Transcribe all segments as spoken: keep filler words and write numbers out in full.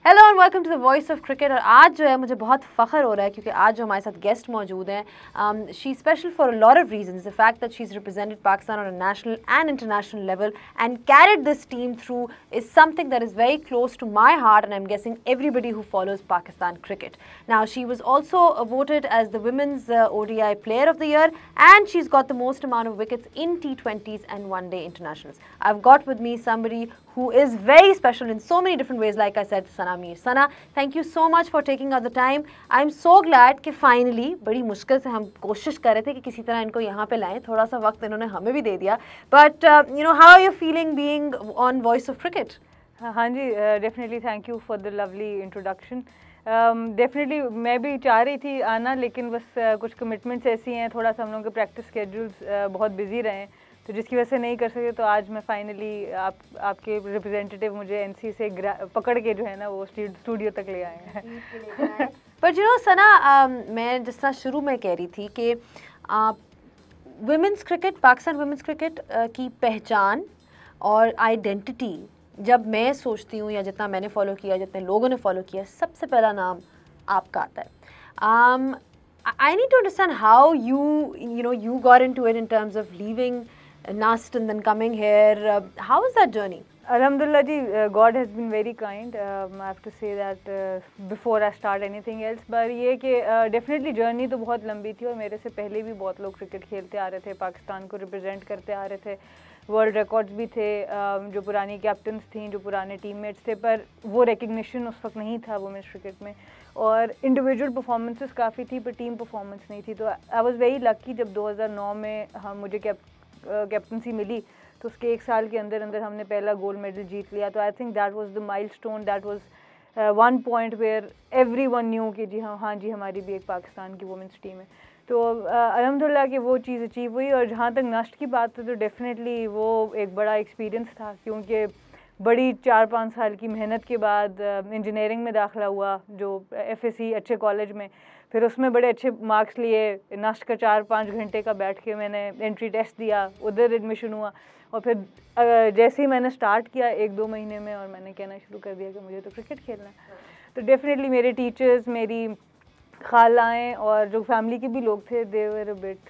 Hello and welcome to the voice of cricket. और आज जो है मुझे बहुत फ़ख्र हो रहा है क्योंकि आज जो हमारे साथ गेस्ट मौजूद हैं, she special for a lot of reasons. The fact that she is represented Pakistan on a national and international level and carried this team through is something that is very close to my heart and I am guessing everybody who follows Pakistan cricket. Now, she was also voted as the Women's uh, O D I Player of the Year, and she's got the most amount of wickets in T twenties and one-day internationals. I've got with me somebody who is very special in so many different ways, like I said, Sana Mir. Sana, thank you so much for taking out the time. I'm so glad कि finally बड़ी मुश्किल से हम कोशिश कर रहे थे कि किसी तरह इनको यहाँ पे लाएं, थोड़ा सा वक्त इन्होंने हमें भी दे दिया. But uh, you know, how are you feeling being on Voice of Cricket? हाँ जी, definitely thank you for the lovely introduction. Definitely मैं भी चाह रही थी आना, लेकिन बस uh, कुछ कमिटमेंट्स ऐसी हैं, थोड़ा सा हम लोगों के प्रैक्टिस स्केड्यूल्स uh, बहुत बिजी रहे हैं, तो जिसकी वजह से नहीं कर सके. तो आज मैं फाइनली आप आपके रिप्रेजेंटेटिव मुझे एनसी से पकड़ के जो है ना वो स्टूडियो तक ले आए हैं. पर यू नो सना, uh, मैं जिस तरह शुरू में कह रही थी कि women's cricket, Pakistan women's cricket की पहचान और आइडेंटिटी जब मैं सोचती हूँ या जितना मैंने फॉलो किया, जितने लोगों ने फॉलो किया, सबसे पहला नाम आपका आता है. um, I need to understand how you you know you got into it in terms of leaving Nast and then coming here. Uh, how was that journey? Alhamdulillah ji, uh, God has been very kind. um, I have to say that uh, before I start anything else. पर ये कि definitely uh, journey तो बहुत लंबी थी और मेरे से पहले भी बहुत लोग क्रिकेट खेलते आ रहे थे, पाकिस्तान को रिप्रेजेंट करते आ रहे थे. वर्ल्ड रिकॉर्ड्स भी थे, uh, जो पुरानी कैप्टन्स थी, जो पुराने टीममेट्स थे, पर वो रिकग्निशन उस वक्त नहीं था वुमेन्स क्रिकेट में. और इंडिविजुअल परफॉर्मेंसेस काफ़ी थी पर टीम परफॉर्मेंस नहीं थी. तो आई वाज वेरी लकी जब दो हज़ार नौ में हम मुझे कैप कैप्टनसी मिली, तो उसके एक साल के अंदर अंदर हमने पहला गोल्ड मेडल जीत लिया. तो I think that was the milestone, that was one point where everyone knew कि जी हाँ हाँ जी हमारी भी एक पाकिस्तान की वुमेंस टीम है. तो अल्हम्दुलिल्लाह कि वो चीज़ अचीव हुई. और जहाँ तक नस्ट की बात है तो डेफिनेटली वो एक बड़ा एक्सपीरियंस था, क्योंकि बड़ी चार पाँच साल की मेहनत के बाद इंजीनियरिंग में दाखिला हुआ जो एफएससी अच्छे कॉलेज में, फिर उसमें बड़े अच्छे मार्क्स लिए. नस्ट का चार पाँच घंटे का बैठ के मैंने एंट्री टेस्ट दिया, उधर एडमिशन हुआ. और फिर जैसे ही मैंने स्टार्ट किया एक दो महीने में, और मैंने कहना शुरू कर दिया कि मुझे तो क्रिकेट खेलना है. तो डेफिनेटली मेरे टीचर्स, मेरी खालाएँ और जो फैमिली के भी लोग थे, दे वर अ बिट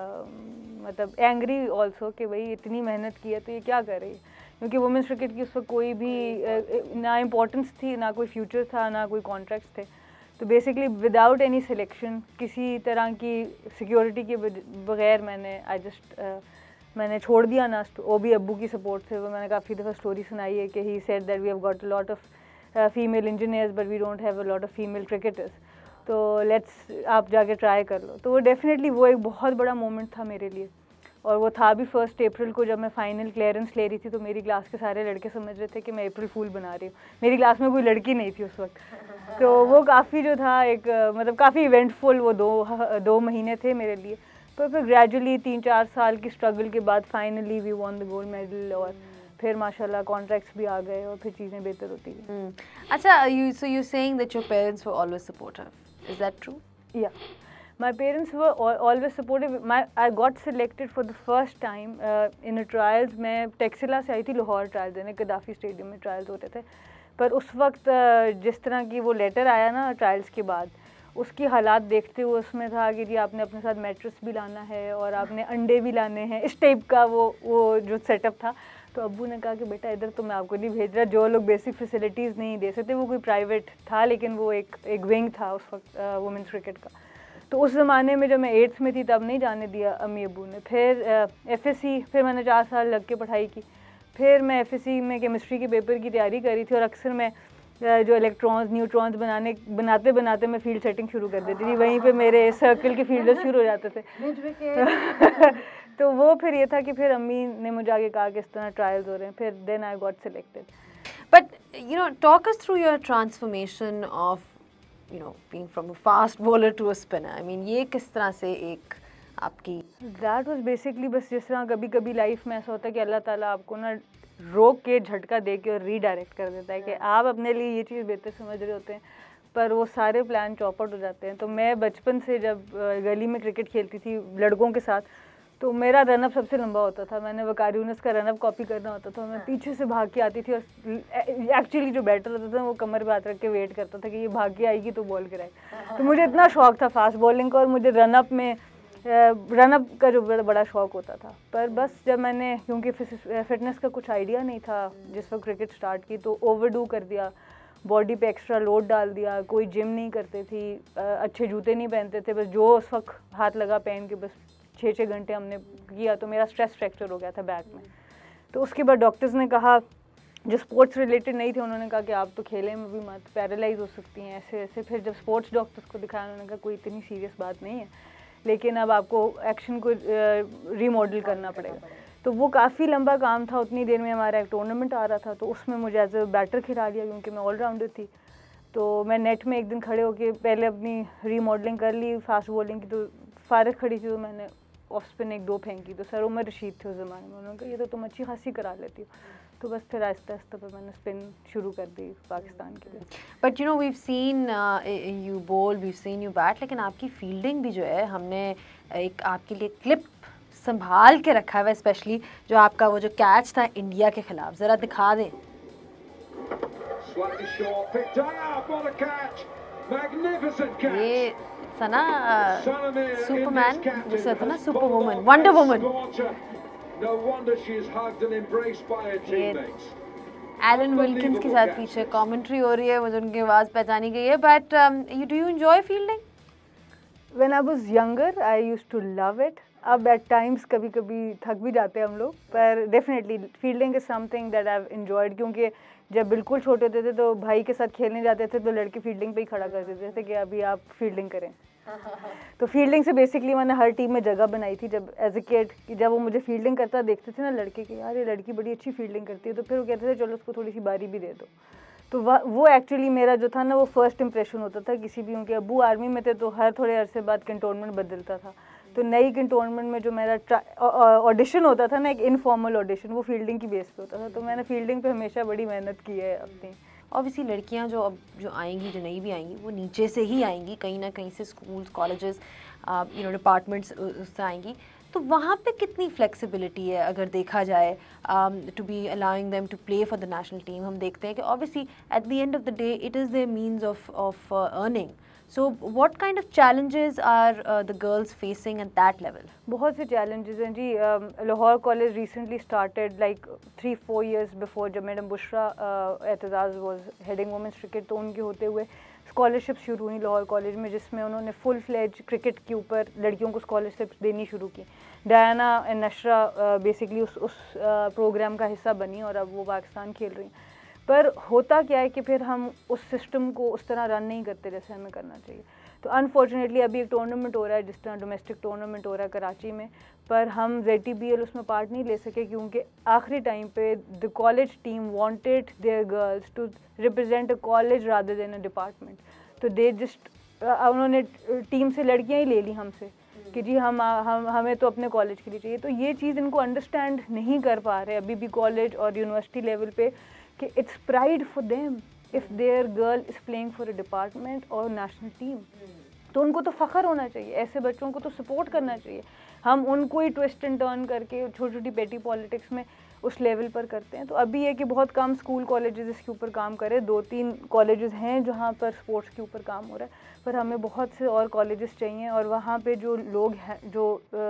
मतलब एंग्री ऑल्सो कि भाई इतनी मेहनत की है तो ये क्या कर रही है, क्योंकि वुमेंस क्रिकेट की उस वक्त कोई भी uh, ना इम्पोर्टेंस थी, ना कोई फ्यूचर था, ना कोई कॉन्ट्रैक्ट्स थे. तो बेसिकली विदाउट एनी सिलेक्शन, किसी तरह की सिक्योरिटी के बगैर मैंने आई जस्ट मैंने छोड़ दिया ना. वो भी अब्बू की सपोर्ट से. वो मैंने काफ़ी दफ़ा स्टोरी सुनाई है कि he said that we have got a lot of female engineers but we don't have a lot of female cricketers, तो लेट्स आप जाके ट्राई कर लो. तो वो डेफिनेटली वो एक बहुत बड़ा मोमेंट था मेरे लिए. और वो था भी फर्स्ट अप्रैल को जब मैं फाइनल क्लियरेंस ले रही थी. तो मेरी क्लास के सारे लड़के समझ रहे थे कि मैं अप्रैल फूल बना रही हूँ. मेरी क्लास में कोई लड़की नहीं थी उस वक्त. तो वो काफ़ी जो था एक मतलब काफ़ी इवेंटफुल वो दो दो महीने थे मेरे लिए. पर फिर ग्रेजुअली तीन चार साल की स्ट्रगल के बाद finally we won the gold medal, और फिर माशाल्लाह कॉन्ट्रैक्ट्स भी आ गए और फिर चीज़ें बेहतर होती गई. अच्छा, you so you saying that your parents were always supportive, is that true? Yeah, my parents were always supportive. My I got selected for the first time uh, in a trials. मैं टेक्सिला से आई थी Lahore trial देने, Gaddafi stadium में trials होते थे. पर उस वक्त uh, जिस तरह की वो लेटर आया ना ट्रायल्स के बाद, उसकी हालात देखते हुए उसमें था कि जी आपने अपने साथ मैट्रेस भी लाना है और आपने अंडे भी लाने हैं, इस टाइप का वो वो जो सेटअप था. तो अब्बू ने कहा कि बेटा इधर तो मैं आपको नहीं भेज रहा. जो लोग बेसिक फैसिलिटीज़ नहीं दे सकते, वो कोई प्राइवेट था लेकिन वो एक एक विंग था उस वक्त वुमेंस क्रिकेट का. तो उस ज़माने में जब मैं एट्थ में थी तब नहीं जाने दिया अम्मी अब्बू ने. फिर एफएससी, फिर मैंने चार साल लग के पढ़ाई की. फिर मैं एफएससी में केमिस्ट्री के पेपर की तैयारी कर रही थी, और अक्सर मैं जो इलेक्ट्रॉन्स न्यूट्रॉन्स बनाने बनाते बनाते मैं फील्ड सेटिंग शुरू कर देती थी. वहीं पे मेरे सर्कल के फील्डर्स शुरू हो जाते थे. तो वो फिर ये था कि फिर अम्मी ने मुझे आगे कहा कि इस तरह ट्रायल्स हो रहे हैं. फिर then I got selected. But you know, talk us through your transformation of you know being from a fast bowler to a spinner. I mean, ये किस तरह से एक आपकी that was basically बस जिस तरह कभी कभी लाइफ में ऐसा होता है कि अल्लाह ताला आपको ना रोक के झटका दे के और रीडायरेक्ट कर देता है कि आप अपने लिए ये चीज़ बेहतर समझ रहे होते हैं, पर वो सारे प्लान चौपट हो जाते हैं. तो मैं बचपन से जब गली में क्रिकेट खेलती थी लड़कों के साथ, तो मेरा रनअप सबसे लंबा होता था, मैंने वकारी यूनुस का रनअप कॉपी करना होता था, मैं पीछे से भाग के आती थी और एक्चुअली जो बैटर होता था वो कमर पे हाथ रख के वेट करता था कि ये भाग के आएगी तो बॉल गिराए। तो मुझे इतना शौक था फास्ट बॉलिंग का और मुझे रनअप में रनअप का जो बड़ा शौक होता था। पर बस जब मैंने, क्योंकि फिटनेस का कुछ आइडिया नहीं था जिस वक्त क्रिकेट स्टार्ट की, तो ओवरडू कर दिया, बॉडी पे एक्स्ट्रा लोड डाल दिया, कोई जिम नहीं करते थी, अच्छे जूते नहीं पहनते थे, बस जो उस वक्त हाथ लगा पहन के बस छः छः घंटे हमने किया, तो मेरा स्ट्रेस फ्रैक्चर हो गया था बैक में। तो उसके बाद डॉक्टर्स ने कहा, जो स्पोर्ट्स रिलेटेड नहीं थे, उन्होंने कहा कि आप तो खेले में भी मत, पैरालाइज हो सकती हैं ऐसे ऐसे। फिर जब स्पोर्ट्स डॉक्टर्स को दिखाया, उन्होंने कहा कोई इतनी सीरियस बात नहीं है, लेकिन अब आपको एक्शन को रीमॉडल करना पड़ेगा। तो वो काफ़ी लंबा काम था, उतनी देर में हमारा एक टूर्नामेंट आ रहा था, तो उसमें मुझे एज ए बैटर खिला दिया क्योंकि मैं ऑलराउंडर थी। तो मैं नेट में एक दिन खड़े होके पहले अपनी रीमॉडलिंग कर ली फास्ट बॉलिंग की, तो फारिग खड़ी थी, तो मैंने ऑफ स्पिन एक दो फेंकी, तो सर उमर रशीद थे उस ज़माने में, उन्होंने कहा ये तो तुम अच्छी खासी करा लेती हो। तो बस फिर आहिस्ता आहिस्ता पर मैंने स्पिन शुरू कर दी पाकिस्तान के लिए। But you know we've seen you bowl, we've seen you bat, लेकिन आपकी फील्डिंग भी जो है, हमने एक आपके लिए क्लिप संभाल के रखा हुआ है, स्पेशली जो आपका वो जो कैच था इंडिया के खिलाफ, ज़रा दिखा दें। ये सना सुपरमैन जिसे होता है ना, super woman, wonder woman. Alan Wilkins के साथ पीछे कमेंट्री हो रही है, मुझे उनकी आवाज़ पहचानी गई है। But you do you enjoy fielding? When I was younger I used to love it. अब एट टाइम्स कभी कभी थक भी जाते हैं हम लोग, पर definitely fielding is something that I have enjoyed. क्योंकि जब बिल्कुल छोटे होते थे तो भाई के साथ खेलने जाते थे तो लड़के फील्डिंग पे ही खड़ा कर देते थे कि अभी आप फील्डिंग करें। तो फील्डिंग से बेसिकली मैंने हर टीम में जगह बनाई थी जब एज ए किड, कि जब वो मुझे फील्डिंग करता देखते थे ना लड़के कि यार ये लड़की बड़ी अच्छी फील्डिंग करती है, तो फिर वो कहते थे चलो उसको थोड़ी सी बारी भी दे दो। तो वो एक्चुअली मेरा जो था ना, वो फर्स्ट इंप्रेशन होता था किसी भी, उनके अब्बू आर्मी में थे तो हर थोड़े अरसे बाद कंटोनमेंट बदलता था, तो नई कंटोनमेंट में जो मेरा ऑडिशन होता था ना, एक इनफॉर्मल ऑडिशन, वो फील्डिंग की बेस पे होता था। तो मैंने फील्डिंग पे हमेशा बड़ी मेहनत की है अपनी। ऑब्वियसली लड़कियां जो अब जो आएंगी, जो नहीं भी आएंगी, वो नीचे से ही आएंगी, कहीं ना कहीं से schools, colleges, you know departments उससे आएंगी। तो वहाँ पे कितनी फ्लेक्सिबिलिटी है अगर देखा जाए to be allowing them to play for the national team? हम देखते हैं कि obviously at the end of the day it is their means of of earning. So what kind of challenges are uh, the girls facing at that level? बहुत से challenges हैं जी। Lahore college recently started like three four years before, जब madam Bushra Aitzaz was heading women's cricket, तो उनके होते हुए scholarship शुरू हुई लाहौर कॉलेज में, जिसमें उन्होंने फुल फ्लेज क्रिकेट के ऊपर लड़कियों को स्कॉलरशिप देनी शुरू की। डायना एंड नशरा बेसिकली उस उस प्रोग्राम का हिस्सा बनी और अब वो पाकिस्तान खेल रही हैं। पर होता क्या है कि फिर हम उस सिस्टम को उस तरह रन नहीं करते जैसे हमें करना चाहिए। तो अनफॉर्चुनेटली अभी एक टूर्नामेंट हो रहा है, जिस तरह डोमेस्टिक टूर्नामेंट हो रहा है कराची में, पर हम जेड टी बी एल उसमें पार्ट नहीं ले सके क्योंकि आखिरी टाइम पे the college team wanted their girls to represent a college rather than a department. तो दे जस्ट उन्होंने टीम से लड़कियां ही ले ली हमसे कि जी हम हम हमें तो अपने कॉलेज के लिए चाहिए। तो ये चीज़ इनको अंडरस्टैंड नहीं कर पा रहे अभी भी कॉलेज और यूनिवर्सिटी लेवल पे कि it's pride for them if their girl is playing for a department और नेशनल टीम। तो उनको तो फ़ख्र होना चाहिए, ऐसे बच्चों को तो सपोर्ट करना चाहिए। हम उनको ही ट्विस्ट एंड टर्न करके छोटी छोटी पेटी पॉलिटिक्स में उस लेवल पर करते हैं। तो अभी ये कि बहुत कम स्कूल कॉलेजेस इसके ऊपर काम करें, दो तीन कॉलेजेस हैं जहाँ पर स्पोर्ट्स के ऊपर काम हो रहा है, पर हमें बहुत से और कॉलेजेस चाहिए और वहाँ पे जो लोग हैं जो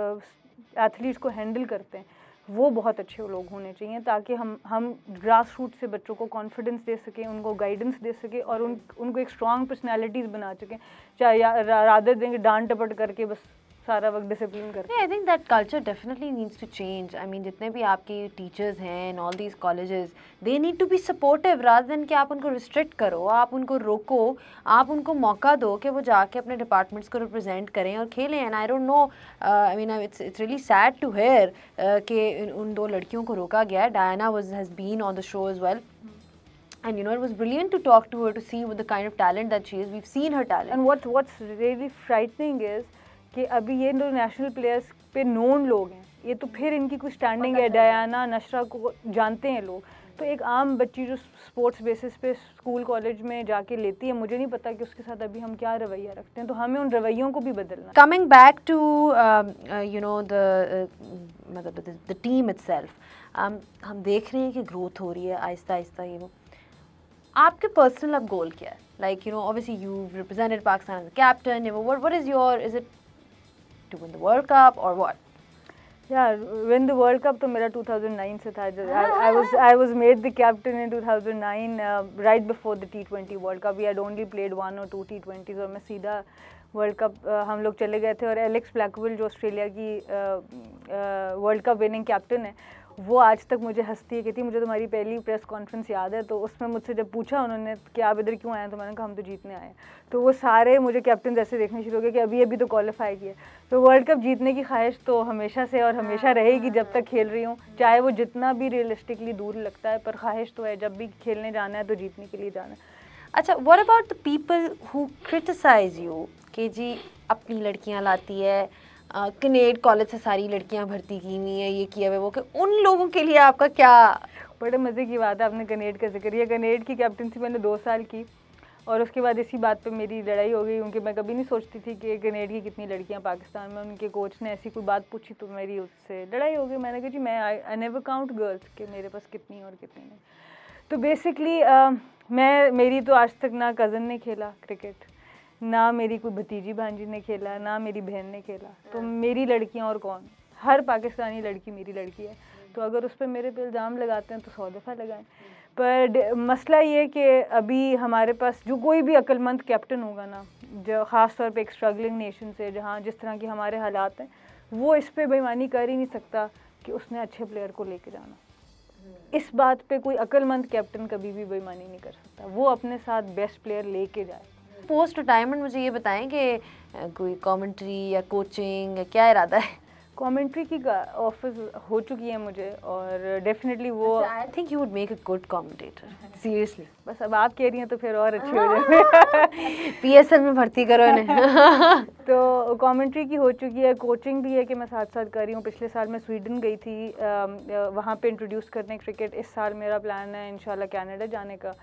एथलीट्स को हैंडल करते हैं वो बहुत अच्छे लोग होने चाहिए, ताकि हम हम ग्रास रूट से बच्चों को कॉन्फिडेंस दे सकें, उनको गाइडेंस दे सकें और उन उनको एक स्ट्रॉन्ग पर्सनैलिटीज़ बना सकें, चाहे रादर देंगे डांट टपट करके बस सारा वक्त डिसिप्लिन करते हैं। I think that culture definitely needs to change. I mean जितने भी आपके टीचर्स हैं in all these colleges, they need to be supportive rather than कि आप उनको रिस्ट्रिक्ट करो, आप उनको रोको, आप उनको मौका दो कि वो जाके अपने डिपार्टमेंट्स को रिप्रेजेंट करें और खेलें। And I don't know, I mean it's it's really sad to hear कि उन दो लड़कियों को रोका गया। Diana was has been on the show as well, and you know it was brilliant to talk to her, to see what the kind of talent that she is. We've seen her talent. And what what's really frightening is कि अभी ये जो national players पे known लोग हैं ये तो फिर इनकी कोई स्टैंडिंग है, डायना नशरा को जानते हैं लोग, तो एक आम बच्ची जो स्पोर्ट्स बेसिस पे स्कूल कॉलेज में जाके लेती है, मुझे नहीं पता कि उसके साथ अभी हम क्या रवैया रखते हैं, तो हमें उन रवैयों को भी बदलना। Coming back to you know the मतलब द टीम इटसेल्फ, हम देख रहे हैं कि ग्रोथ हो रही है आहिस्ता आहिस्ता, ये वो आपके पर्सनल अब गोल क्या है? Like you know obviously you represented Pakistan as captain, what what is your, is it to win the world cup और व्हाट? यार विन द वर्ल्ड कप तो मेरा टू थाउज़ेंड नाइन से था। I was I was made the captain in two thousand nine right before the T twenty world cup. We had only played one और two T twenties और मैं सीधा world cup uh, हम लोग चले गए थे। और एलेक्स ब्लैकविल जो ऑस्ट्रेलिया की वर्ल्ड कप विनिंग कैप्टन है, वो आज तक मुझे हंसती है, कहती मुझे तुम्हारी पहली प्रेस कॉन्फ्रेंस याद है, तो उसमें मुझसे जब पूछा उन्होंने कि आप इधर क्यों आए हैं, तो मैंने कहा हम तो जीतने आए हैं। तो वो सारे मुझे कैप्टन जैसे देखने शुरू हो गए कि अभी अभी तो क्वालिफाई किया। तो वर्ल्ड कप जीतने की ख्वाहिश तो हमेशा से और हमेशा रहेगी जब तक खेल रही हूँ, चाहे वो जितना भी रियलिस्टिकली दूर लगता है, पर ख्वाहिश तो है जब भी खेलने जाना है तो जीतने के लिए जाना है। अच्छा, what about the people who criticise you कि जी अपनी लड़कियाँ लाती है, कनेड कॉलेज से सारी लड़कियां भर्ती की हुई है, ये किया हुआ वो, कि उन लोगों के लिए आपका क्या? बड़े मज़े की बात है आपने कनेड का जिक्र किया। कनेड की कैप्टनसी मैंने दो साल की और उसके बाद इसी बात पे मेरी लड़ाई हो गई, क्योंकि मैं कभी नहीं सोचती थी कि कनेड की कितनी लड़कियां पाकिस्तान में। उनके कोच ने ऐसी कोई बात पूछी तो मेरी उससे लड़ाई हो गई। मैंने कहा जी मैं आई नेवर काउंट गर्ल्स कि मेरे पास कितनी और कितनी नहीं। तो बेसिकली मैं मेरी तो आज तक ना कज़न ने खेला क्रिकेट, ना मेरी कोई भतीजी भांजी ने खेला, ना मेरी बहन ने खेला, तो मेरी लड़कियां और कौन? हर पाकिस्तानी लड़की मेरी लड़की है। तो अगर उस पर मेरे पे इल्ज़ाम लगाते हैं तो सौ दफ़ा लगाएं। पर मसला ये कि अभी हमारे पास जो कोई भी अक्लमंद कैप्टन होगा ना, जो ख़ास तौर पे एक स्ट्रगलिंग नेशन से, जहाँ जिस तरह की हमारे हालात हैं, वो इस पर बेईमानी कर ही नहीं सकता कि उसने अच्छे प्लेयर को लेके जाना। इस बात पे कोई अक्लमंद कैप्टन कभी भी बेईमानी नहीं कर सकता, वो अपने साथ बेस्ट प्लेयर लेके जाए। पोस्ट रिटायरमेंट मुझे ये बताएं कि कोई कमेंट्री या कोचिंग या क्या इरादा है? कमेंट्री की ऑफर्स हो चुकी है मुझे और डेफिनेटली वो I think you would make a good commentator, seriously. बस अब आप कह रही हैं तो फिर और अच्छी हो जाए। पीएसएल में भर्ती करो इन्हें। तो कमेंट्री की हो चुकी है, कोचिंग भी है कि मैं साथ साथ कर रही हूँ। पिछले साल मैं स्वीडन गई थी वहाँ पे इंट्रोड्यूस करने क्रिकेट। इस साल मेरा प्लान है इंशाल्लाह कनाडा जाने का,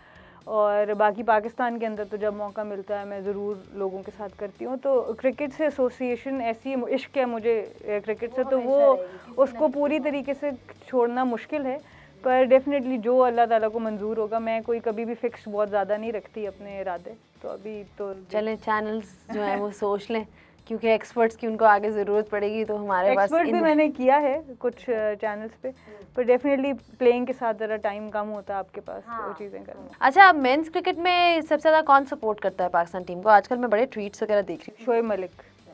और बाकी पाकिस्तान के अंदर तो जब मौका मिलता है मैं ज़रूर लोगों के साथ करती हूँ। तो क्रिकेट से एसोसिएशन ऐसी इश्क है मुझे क्रिकेट से, तो वो उसको पूरी तरीके से छोड़ना मुश्किल है, पर डेफिनेटली जो अल्लाह ताला को मंजूर होगा। मैं कोई कभी भी फिक्स बहुत ज़्यादा नहीं रखती अपने इरादे, तो अभी तो चलें चैनल्स जो हैं वो सोच लें, क्योंकि एक्सपर्ट्स की उनको आगे ज़रूरत पड़ेगी। तो हमारे पास एक्सपर्ट भी मैंने किया है कुछ चैनल्स पे, पर डेफिनेटली प्लेइंग के साथ ज़रा टाइम कम होता है आपके पास, हाँ। वो चीज़ें करना। अच्छा, अब मेंस क्रिकेट में सबसे ज़्यादा कौन सपोर्ट करता है पाकिस्तान टीम को? आजकल मैं बड़े ट्वीट्स वगैरह देख रही हूँ। शोएब मलिक,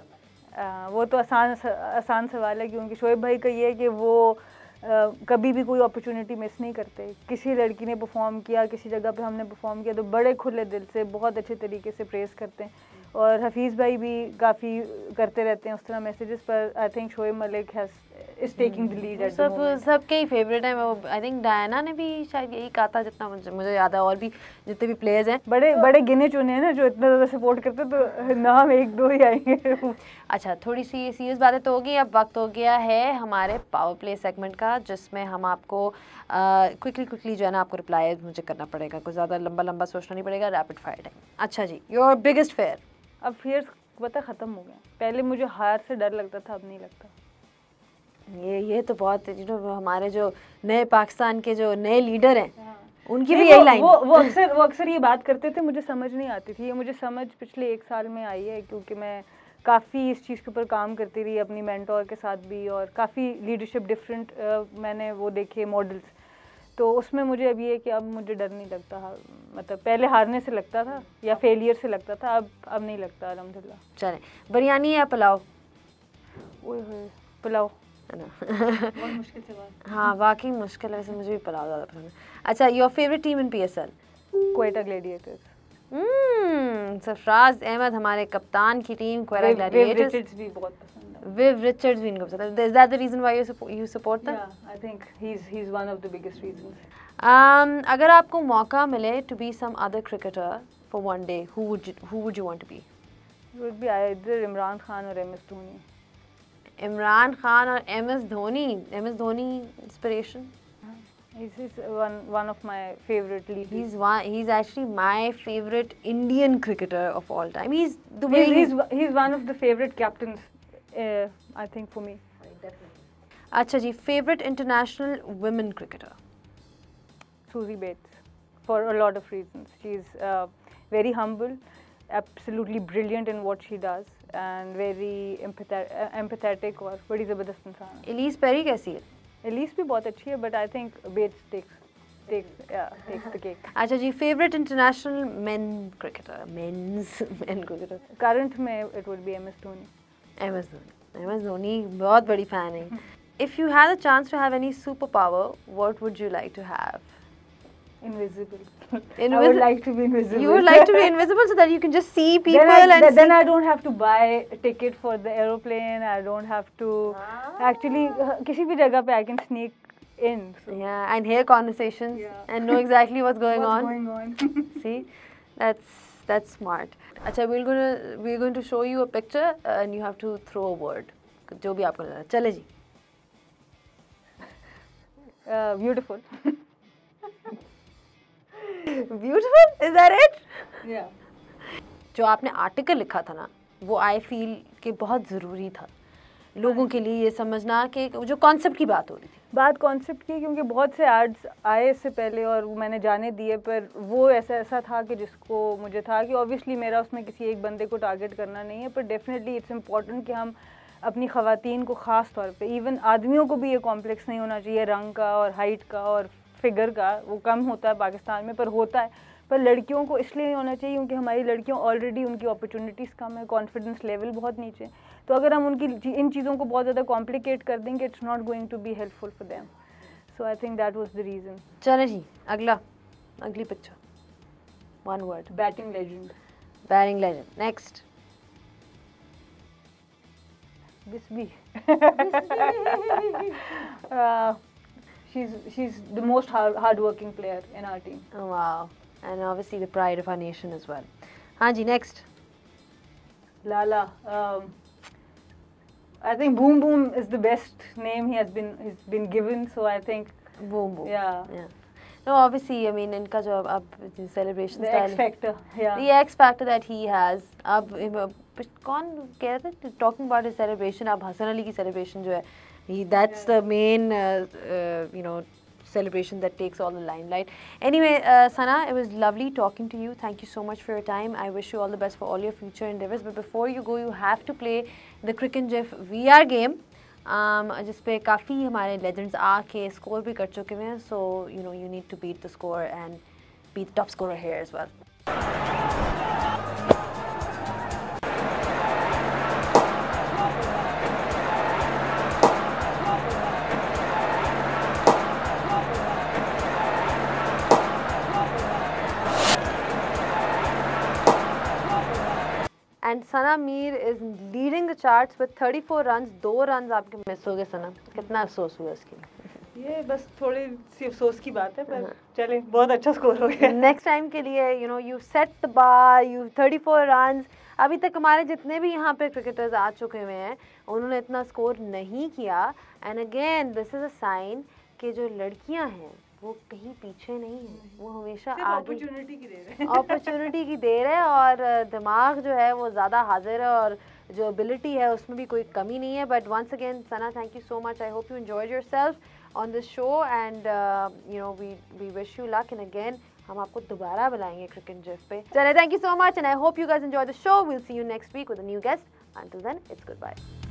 आ, वो तो आसान आसान सवाल है, क्योंकि शोएब भाई का ये है कि वो Uh, कभी भी कोई अपॉर्चुनिटी मिस नहीं करते। किसी लड़की ने परफॉर्म किया, किसी जगह पे हमने परफॉर्म किया, तो बड़े खुले दिल से बहुत अच्छे तरीके से प्रेस करते हैं। और हफीज़ भाई भी काफ़ी करते रहते हैं उस तरह मैसेजेस, पर I think Shoaib Malik has is taking the lead at the moment. सब सबके ही फेवरेट है वो। आई थिंक डायना ने भी शायद यही कहा था, जितना मुझे मुझे याद है। और भी जितने भी प्लेयर्स हैं बड़े तो, बड़े गिने चुने हैं ना जो इतना ज़्यादा सपोर्ट करते, तो नाम एक दो ही आएंगे। अच्छा, थोड़ी सी सीरियस बातें तो होगी। अब वक्त हो गया है हमारे पावर प्ले सेगमेंट का, जिसमें हम आपको क्विकली क्विकली जो है ना आपको रिप्लाई मुझे करना पड़ेगा, कुछ ज़्यादा लंबा लंबा सोचना नहीं पड़ेगा, रैपिड फायर टाइम। अच्छा जी, योर बिगेस्ट फेयर? अब फियर्स पता ख़त्म हो गया। पहले मुझे हार से डर लगता था, अब नहीं लगता। ये ये तो बहुत यू नो हमारे जो नए पाकिस्तान के जो नए लीडर हैं, हाँ। उनकी भी यही लाइन। वो वो अक्सर वो अक्सर ये बात करते थे, मुझे समझ नहीं आती थी। ये मुझे समझ पिछले एक साल में आई है, क्योंकि मैं काफ़ी इस चीज़ के ऊपर काम करती रही अपनी मेंटोर के साथ भी, और काफ़ी लीडरशिप डिफरेंट मैंने वो देखे मॉडल्स। तो उसमें मुझे अब ये है कि अब मुझे डर नहीं लगता। मतलब पहले हारने से लगता था या फेलियर से लगता था, अब अब नहीं लगता अल्हम्दुलिल्लाह। चलें, बिरयानी या पुलाव? ओए होए, पुलाव है ना। बहुत मुश्किल सवाल। हाँ वाकई मुश्किल है, वैसे मुझे भी पुलाव ज़्यादा पसंद है। अच्छा, your favourite team in PSL? Quetta Gladiators. Hmm Sarfaraz Ahmed हमारे कप्तान की team Quetta Gladiators. Viv Richards भी बहुत पसंद है। विव रिचर्ड्स भी इनको पसंद है। Is that the reason why you support them? Yeah I think he is he is one of the biggest reasons. um अगर आपको मौका मिले to be some other cricketer for one day, who would who would you want to be? Would be either Imran Khan और M S Dhoni. Imran Khan और M S Dhoni. M S Dhoni inspiration. He's, he's one one of my favorite leaders. He's one. He's actually my favorite Indian cricketer of all time. He's the way He's, he's, he's one of the favorite captains, uh, I think, for me. अच्छा जी, favorite international women cricketer. Susie Bates, for a lot of reasons. She's uh, very humble, absolutely brilliant in what she does, and very empathetic, uh, empathetic और बड़ी ज़बरदस्त इंसान है. Elise Perry कैसी है? Alice भी बहुत अच्छी है, but I think Bates takes takes yeah takes the cake. अच्छा जी, favorite international men cricketer, men's men cricketer. Current में it would be M S Dhoni. M S Dhoni. M S Dhoni बहुत बड़ी fan है. If you had a chance to have any superpower, what would you like to have? Invisible. Invisible. I would like to be invisible. You would like to be invisible so that you can just see people then I, and th- see. then I don't have to buy a ticket for the aeroplane. I don't have to Ah. actually uh, किसी भी जगह पे I can sneak in. So. Yeah, and hear conversations Yeah. and know exactly what's going What's on. going on? See, that's that's smart. अच्छा, we're gonna we're going to show you a picture uh, and you have to throw a word. जो भी आपको लगा. चले जी. Uh, beautiful. Beautiful? Is that it? Yeah. जो आपने article लिखा था ना, वो आई फील कि बहुत ज़रूरी था लोगों के लिए ये समझना कि जो कॉन्सेप्ट की बात हो रही थी. बात कॉन्सेप्ट की, क्योंकि बहुत से एड्स आए इससे पहले और मैंने जाने दिए, पर वो ऐसा ऐसा था कि जिसको मुझे था कि ऑब्वियसली मेरा उसमें किसी एक बंदे को टारगेट करना नहीं है, पर डेफिनेटली इट्स इम्पॉर्टेंट कि हम अपनी ख़वातीन को ख़ास तौर पे, इवन आदमियों को भी ये कॉम्प्लेक्स नहीं होना चाहिए रंग का और हाइट का और फिगर का. वो कम होता है पाकिस्तान में, पर होता है. पर लड़कियों को इसलिए नहीं होना चाहिए क्योंकि हमारी लड़कियों ऑलरेडी उनकी अपॉर्चुनिटीज़ कम है, कॉन्फिडेंस लेवल बहुत नीचे. तो अगर हम उनकी इन चीज़ों को बहुत ज़्यादा कॉम्प्लिकेट कर देंगे, it's not going to be helpful for them. So I think that was the reason. चले जी, अगला अगली picture. One word. Batting legend. Batting legend. Next. Bisbee. uh, she's she's the most hard hardworking player in our team. Oh, wow. And obviously the pride of our nation as well. हाँ जी, next. Lala. Um, I think Boom Boom is the best name he has been he's been given. So I think. Boom Boom. Yeah. Yeah. No, obviously, I mean, इनका जो अब अब celebration The style. X Factor. Yeah. The X Factor that he has. अब कौन कह रहा था talking about his celebration? अब हसन अली की celebration जो है, he that's the main uh, uh, you know celebration that takes all the limelight. Anyway, uh, Sana, it was lovely talking to you. Thank you so much for your time. I wish you all the best for all your future endeavors. But before you go, you have to play the Crick and Jiff V R game. Um, जिस पे काफ़ी हमारे legends आके score भी कर चुके हैं. So you know you need to beat the score and be the top scorer here as well. And Sana Mir is leading the charts with thirty-four runs. दो runs आपके मिस हो गए सना. कितना अफसोस हुआ इसके लिए? ये बस थोड़ी सी अफसोस की बात है, पर चले बहुत अच्छा स्कोर हो गया. Next time के लिए you know you set the bar, you thirty-four runs. अभी तक हमारे जितने भी यहाँ पे क्रिकेटर्स आ चुके हुए हैं, उन्होंने इतना स्कोर नहीं किया. And again this is a sign कि जो लड़कियाँ हैं वो कहीं पीछे नहीं है, वो हमेशा आगे अपॉर्चुनिटी की देर है. अपॉर्चुनिटी की देर है और दिमाग जो है वो ज़्यादा हाजिर है और जो एबिलिटी है उसमें भी कोई कमी नहीं है. But once again Sana, thank you so much. I hope you enjoyed yourself on this show and you know we we wish you luck. And again हम आपको दोबारा बुलाएंगे क्रिक एंड जिफ पे. चलिए, thank you so much and I hope you guys enjoy the show. Will see you next week with a new guest. Until then, it's goodbye.